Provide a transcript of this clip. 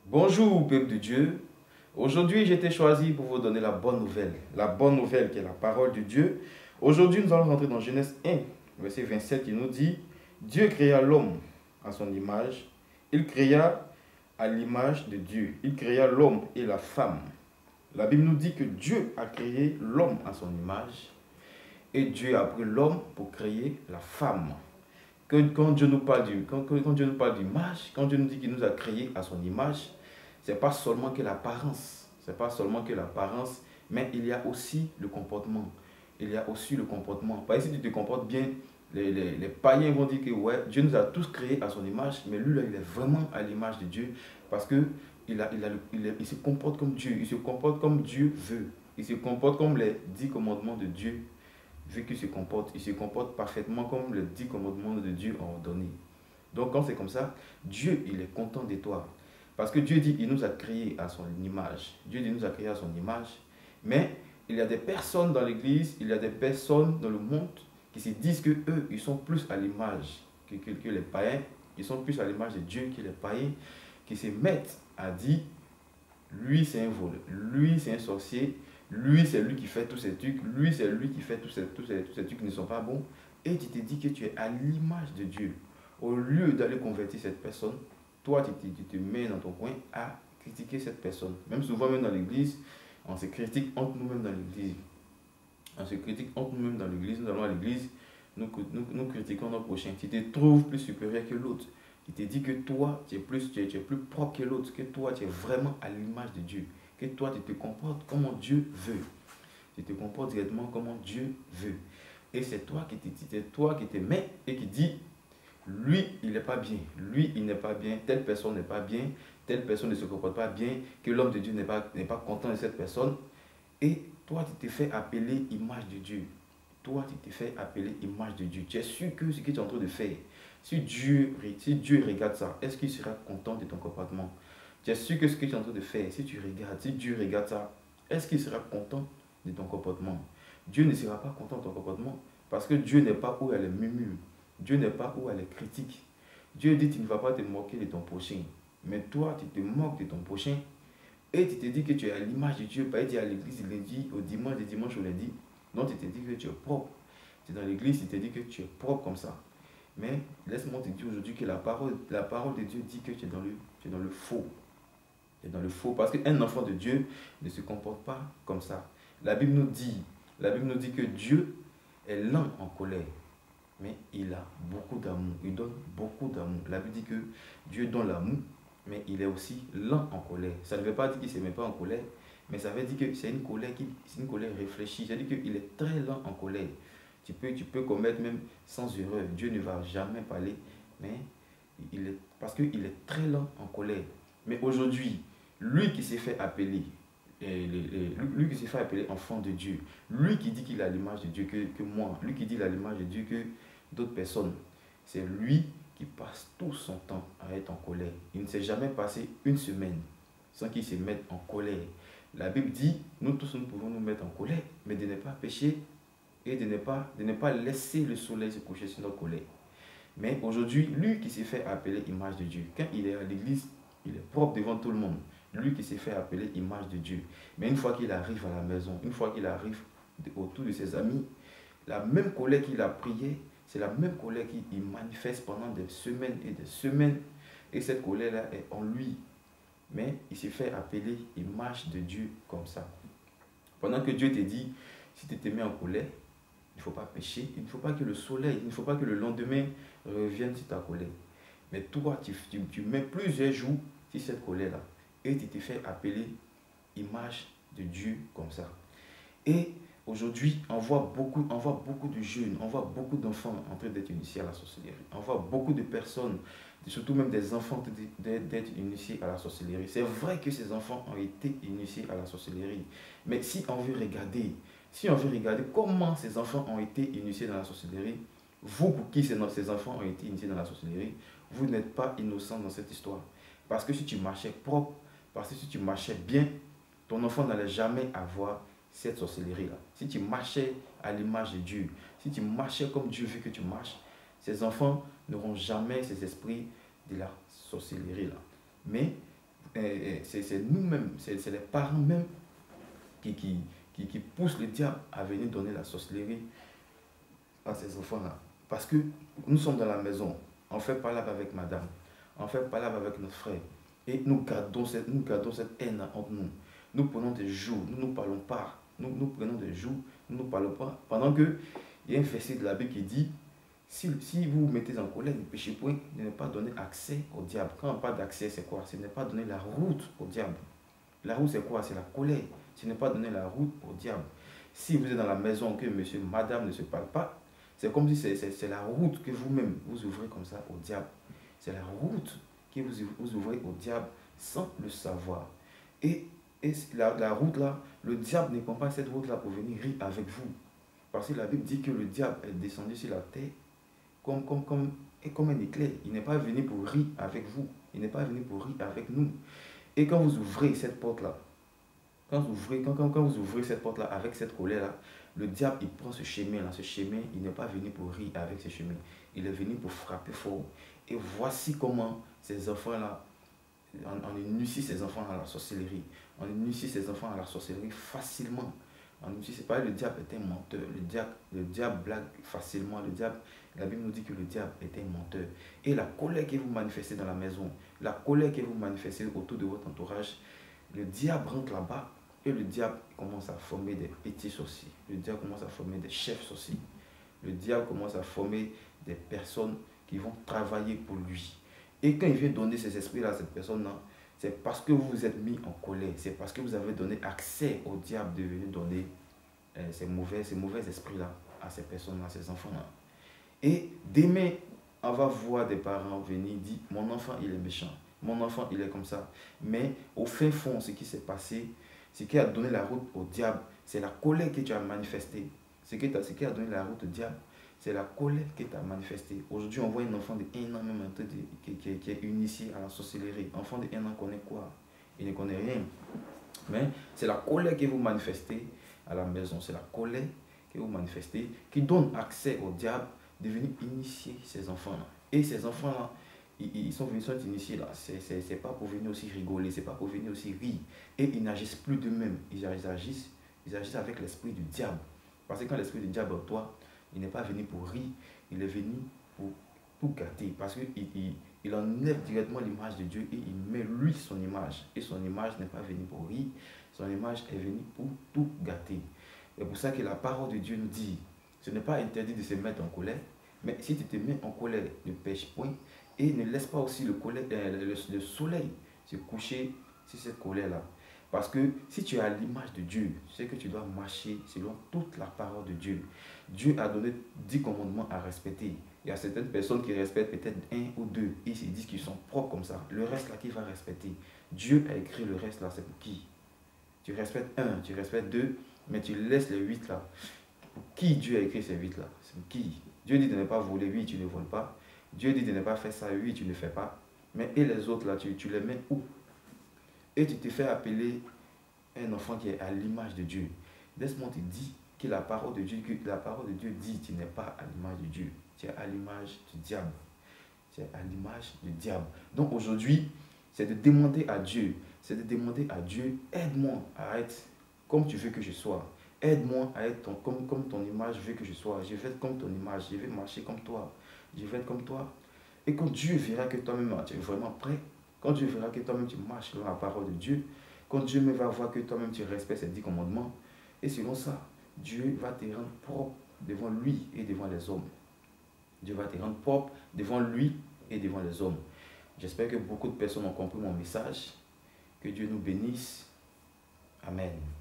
Bonjour, peuple de Dieu. Aujourd'hui, j'ai été choisi pour vous donner la bonne nouvelle. La bonne nouvelle qui est la parole de Dieu. Aujourd'hui, nous allons rentrer dans Genèse 1, verset 27, qui nous dit: Dieu créa l'homme à son image. Il créa à l'image de Dieu. Il créa l'homme et la femme. La Bible nous dit que Dieu a créé l'homme à son image et Dieu a pris l'homme pour créer la femme. Quand Dieu nous parle d'image, quand Dieu nous dit qu'il nous a créés à son image, c'est pas seulement que l'apparence, mais il y a aussi le comportement. Il y a aussi le comportement. Par exemple, si tu te comportes bien, les païens vont dire que ouais, Dieu nous a tous créés à son image, mais lui là, il est vraiment à l'image de Dieu parce que il se comporte comme Dieu, il se comporte comme Dieu veut, il se comporte comme les 10 commandements de Dieu, vu qu'il se comporte parfaitement comme les 10 commandements de Dieu ont ordonné. Donc quand c'est comme ça, Dieu, il est content de toi. Parce que Dieu dit qu'il nous a créés à son image. Dieu dit qu'il nous a créés à son image. Mais il y a des personnes dans l'église, il y a des personnes dans le monde qui se disent que eux, ils sont plus à l'image que les païens. Ils sont plus à l'image de Dieu que les païens, qui se mettent à dire: lui c'est un voleur, lui c'est un sorcier, lui c'est lui qui fait tous ces trucs, lui c'est lui qui fait tous ces trucs qui ne sont pas bons. Et tu te dis que tu es à l'image de Dieu. Au lieu d'aller convertir cette personne, toi tu te mets dans ton coin à critiquer cette personne. Même souvent, même dans l'église, on se critique entre nous-mêmes dans l'église. On se critique entre nous-mêmes dans l'église. Nous allons à l'église, nous critiquons notre prochain. Tu te trouves plus supérieur que l'autre. Tu te dis que toi, tu es plus propre que l'autre, que toi, tu es vraiment à l'image de Dieu, que toi, tu te comportes comme Dieu veut. Tu te comportes directement comme Dieu veut. Et c'est toi qui te mets et qui dis: lui, il n'est pas bien, lui, il n'est pas bien, telle personne n'est pas bien, telle personne ne se comporte pas bien, que l'homme de Dieu n'est pas content de cette personne. Et toi, tu te fais appeler image de Dieu. Toi, tu te fais appeler image de Dieu. Tu es sûr que ce que tu es en train de faire, si Dieu regarde ça, est-ce qu'il sera content de ton comportement? Tu es sûr que ce que tu es en train de faire, si Dieu regarde ça, est-ce qu'il sera content de ton comportement? Dieu ne sera pas content de ton comportement parce que Dieu n'est pas où elle est murmure. Dieu n'est pas où elle est critique. Dieu dit: tu ne vas pas te moquer de ton prochain. Mais toi, tu te moques de ton prochain et tu te dis que tu es à l'image de Dieu. Pas dire à l'église le lundi, au dimanche au lundi. Non, tu te dis que tu es propre. Tu es dans l'église, tu te dis que tu es propre comme ça. Mais laisse-moi te dire aujourd'hui que la parole de Dieu dit que tu es dans le faux. Tu es dans le faux parce qu'un enfant de Dieu ne se comporte pas comme ça. La Bible nous dit que Dieu est lent en colère, mais il a beaucoup d'amour. Il donne beaucoup d'amour. La Bible dit que Dieu donne l'amour, mais il est aussi lent en colère. Ça ne veut pas dire qu'il ne se met pas en colère, mais ça veut dire que c'est une colère réfléchie. C'est-à-dire qu'il est très lent en colère. Tu peux commettre même sans erreur. Dieu ne va jamais parler, mais parce qu'il est très lent en colère. Mais aujourd'hui, lui qui s'est fait appeler, lui qui s'est fait appeler enfant de Dieu, lui qui dit qu'il a l'image de Dieu que moi, lui qui dit qu'il a l'image de Dieu que d'autres personnes, c'est lui qui passe tout son temps à être en colère. Il ne s'est jamais passé une semaine sans qu'il se mette en colère. La Bible dit: nous tous nous pouvons nous mettre en colère, mais de ne pas pécher et de ne pas laisser le soleil se coucher sur notre colère. Mais aujourd'hui, lui qui s'est fait appeler image de Dieu, quand il est à l'église, il est propre devant tout le monde. Lui qui s'est fait appeler image de Dieu. Mais une fois qu'il arrive à la maison, une fois qu'il arrive autour de ses amis, la même colère qu'il a prié, c'est la même colère qu'il manifeste pendant des semaines et des semaines. Et cette colère-là est en lui. Mais il s'est fait appeler image de Dieu comme ça. Pendant que Dieu te dit: si tu te mets en colère, il ne faut pas pécher, il ne faut pas que le soleil, il ne faut pas que le lendemain revienne sur ta colère. Mais toi, tu mets plusieurs jours sur cette colère-là. Et tu te fais appeler image de Dieu comme ça. Et aujourd'hui, on voit beaucoup de jeunes, on voit beaucoup d'enfants en train d'être initiés à la sorcellerie. On voit beaucoup de personnes, surtout même des enfants, d'être initiés à la sorcellerie. C'est vrai que ces enfants ont été initiés à la sorcellerie. Mais si on veut regarder comment ces enfants ont été initiés dans la sorcellerie, vous pour qui ces enfants ont été initiés dans la sorcellerie, vous n'êtes pas innocent dans cette histoire. Parce que si tu marchais propre, parce que si tu marchais bien, ton enfant n'allait jamais avoir cette sorcellerie-là. Si tu marchais à l'image de Dieu, si tu marchais comme Dieu veut que tu marches, ces enfants n'auront jamais ces esprits de la sorcellerie-là. Mais c'est nous-mêmes, c'est les parents même qui poussent le diable à venir donner la sorcellerie à ces enfants-là. Parce que nous sommes dans la maison, on fait palabre avec madame, on fait palabre avec notre frère, et nous gardons cette haine entre nous. Nous prenons des jours, nous ne parlons pas, nous prenons des jours, nous ne parlons pas, pendant que il y a un verset de la Bible qui dit, si vous vous mettez en colère, ne péchez point, de ne pas donner accès au diable. Quand on parle d'accès, c'est quoi? Ce n'est pas donner la route au diable. La route, c'est quoi? C'est la colère. Ce n'est pas donner la route au diable. Si vous êtes dans la maison, que monsieur, madame ne se parle pas, c'est comme si c'est la route que vous-même vous ouvrez comme ça au diable. C'est la route que vous ouvrez au diable sans le savoir. Et la route là, le diable ne prend pas cette route là pour venir rire avec vous. Parce que la Bible dit que le diable est descendu sur la terre comme un éclair. Il n'est pas venu pour rire avec vous. Il n'est pas venu pour rire avec nous. Et quand vous ouvrez cette porte-là, quand vous ouvrez cette porte-là avec cette colère-là, le diable, il prend ce chemin-là. Ce chemin, il n'est pas venu pour rire avec ce chemin. Il est venu pour frapper fort. Et voici comment ces enfants-là, on initie ces enfants à la sorcellerie. On initie ces enfants à la sorcellerie facilement. C'est pas le diable est un menteur. Le diable blague facilement. La Bible nous dit que le diable est un menteur. Et la colère que vous manifestez dans la maison, la colère que vous manifestez autour de votre entourage, le diable rentre là-bas et le diable commence à former des petits sorciers. Le diable commence à former des chefs sorciers. Le diable commence à former des personnes qui vont travailler pour lui. Et quand il vient donner ces esprits-là à cette personne-là, c'est parce que vous vous êtes mis en colère. C'est parce que vous avez donné accès au diable de venir donner ces mauvais esprits-là à ces personnes-là, à ces enfants-là. Et demain, on va voir des parents venir dire, mon enfant, il est méchant. Mon enfant, il est comme ça. Mais au fin fond, ce qui s'est passé, ce qui a donné la route au diable, c'est la colère que tu as manifestée. Ce qui a donné la route au diable, c'est la colère que tu as manifestée. Aujourd'hui, on voit un enfant de 1 an même qui est initié à la sorcellerie. Enfant de 1 an connaît quoi? Il ne connaît rien. Mais c'est la colère que vous manifestez à la maison. C'est la colère que vous manifestez qui donne accès au diable de venir initier ces enfants-là. Et ces enfants-là, ils sont initiés là. C'est pas pour venir aussi rigoler, c'est pas pour venir aussi rire. Et ils n'agissent plus d'eux-mêmes. Ils agissent avec l'esprit du diable. Parce que quand l'esprit du diable est en toi, il n'est pas venu pour rire, il est venu pour tout gâter. Parce qu'il enlève directement l'image de Dieu et il met lui son image. Et son image n'est pas venue pour rire, son image est venue pour tout gâter. C'est pour ça que la parole de Dieu nous dit, ce n'est pas interdit de se mettre en colère, mais si tu te mets en colère, ne pêche point et ne laisse pas aussi le soleil se coucher sur cette colère-là. Parce que si tu as l'image de Dieu, c'est que tu dois marcher selon toute la parole de Dieu. Dieu a donné 10 commandements à respecter. Il y a certaines personnes qui respectent peut-être 1 ou 2. Ils se disent qu'ils sont propres comme ça. Le reste là qui va respecter. Dieu a écrit le reste là, c'est pour qui? Tu respectes 1, tu respectes 2, mais tu laisses les 8 là. Pour qui Dieu a écrit ces 8 là? C'est pour qui? Dieu dit de ne pas voler, oui, tu ne voles pas. Dieu dit de ne pas faire ça, oui, tu ne fais pas. Mais et les autres là, tu les mets où? Et tu te fais appeler un enfant qui est à l'image de Dieu. Laisse-moi te dire que la parole de Dieu dit tu n'es pas à l'image de Dieu. Tu es à l'image du diable. Tu es à l'image du diable. Donc aujourd'hui, c'est de demander à Dieu, aide-moi à être comme tu veux que je sois. Aide-moi à être comme ton image veut que je sois. Je vais être comme ton image, je vais marcher comme toi. Je vais être comme toi. Et quand Dieu verra que toi-même tu es vraiment prêt, quand Dieu verra que toi-même tu marches dans la parole de Dieu, quand Dieu va voir que toi-même tu respectes ses 10 commandements, et selon ça, Dieu va te rendre propre devant lui et devant les hommes. Dieu va te rendre propre devant lui et devant les hommes. J'espère que beaucoup de personnes ont compris mon message. Que Dieu nous bénisse. Amen.